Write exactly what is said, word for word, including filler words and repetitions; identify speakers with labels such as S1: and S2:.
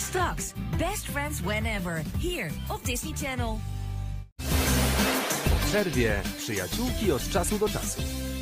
S1: Stocks, best friends whenever. Here op Disney Channel.
S2: Po przerwie przyjaciółki od czasu do czasu.